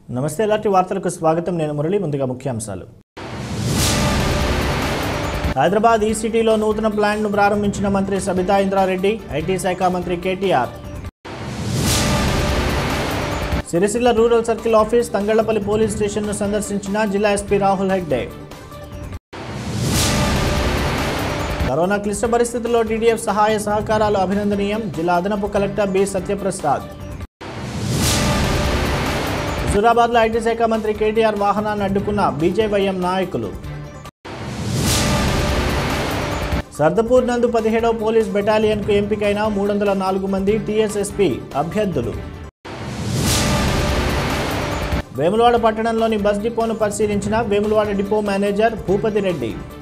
నమస్తే ఎలాంటి వార్తలకు స్వాగతం నేను మురళి ముందుగా ముఖ్యాంశాలు హైదరాబాద్ ఈసీటీలో నూతన ప్లాంట్ ను ప్రారంభించిన మంత్రి సబితా ఇంద్రారెడ్డి ఐటీ శాఖ మంత్రి KTR Sircilla rural circle office Thangallapally police station ను సందర్శించిన జిల్లా ఎస్పీ రాహుల్ హెగ్డే కరోనా క్లిష్ట పరిస్థితుల్లో టీడీఎఫ్ సహాయ సహకారాలు అభినందనీయం జిల్లా అదనపు కలెక్టర్ బి సత్యప్రసాద్ హుజూరాబాద్లో ఐటీ శాఖ మంత్రి కేటీఆర్ వాహనాన్ని అడ్డుకున్న బీజేవైఎం నాయకులు సర్దపూర్ నందు 17వ పోలీస్ బెటాలియన్కు ఎంపికైన 304 మంది టీఎస్ఎస్పీ అభ్యర్థులు వేములవాడ పట్టణంలోని బస్ డిపోను పరిశీలించిన వేములవాడ డిపో మేనేజర్ భూపతి రెడ్డి